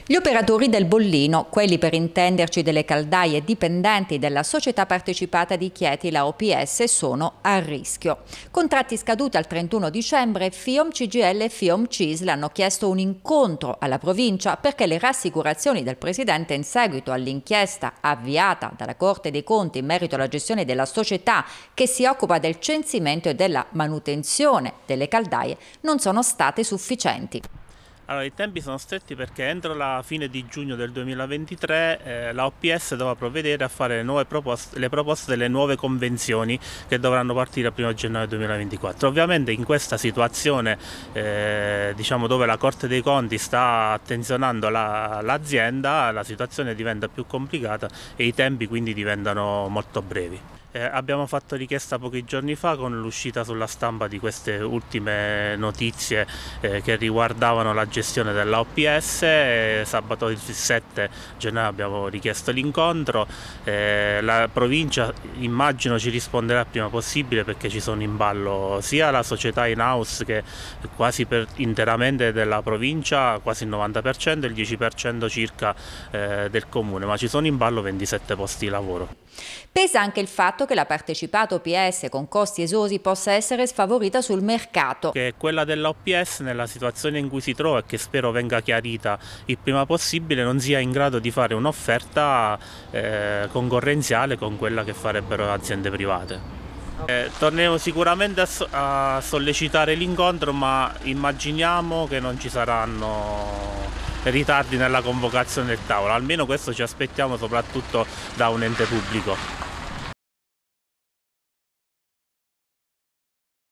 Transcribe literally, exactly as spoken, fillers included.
Gli operatori del bollino, quelli per intenderci delle caldaie dipendenti della società partecipata di Chieti, la O P S, sono a rischio. Contratti scaduti al trentuno dicembre, FIOM C G I L e FIOM C I S L hanno chiesto un incontro alla provincia perché le rassicurazioni del presidente in seguito all'inchiesta avviata dalla Corte dei Conti in merito alla gestione della società che si occupa del censimento e della manutenzione delle caldaie non sono state sufficienti. Allora, i tempi sono stretti perché entro la fine di giugno del duemilaventitré eh, la O P S dovrà provvedere a fare le, nuove proposte, le proposte delle nuove convenzioni che dovranno partire il primo gennaio duemilaventiquattro. Ovviamente in questa situazione eh, diciamo dove la Corte dei Conti sta attenzionando l'azienda, la, la situazione diventa più complicata e i tempi quindi diventano molto brevi. Eh, abbiamo fatto richiesta pochi giorni fa con l'uscita sulla stampa di queste ultime notizie eh, che riguardavano la gestione della O P S. Eh, sabato il sette gennaio abbiamo richiesto l'incontro, eh, la provincia immagino ci risponderà il prima possibile perché ci sono in ballo sia la società in house che quasi per, interamente della provincia, quasi il novanta per cento e il dieci per cento circa eh, del comune, ma ci sono in ballo ventisette posti di lavoro. Pesa anche il fatto che la partecipata O P S con costi esosi possa essere sfavorita sul mercato. Che quella della O P S nella situazione in cui si trova e che spero venga chiarita il prima possibile non sia in grado di fare un'offerta eh, concorrenziale con quella che farebbero aziende private. Eh, torneremo sicuramente a, so a sollecitare l'incontro, ma immaginiamo che non ci saranno ritardi nella convocazione del tavolo, almeno questo ci aspettiamo soprattutto da un ente pubblico.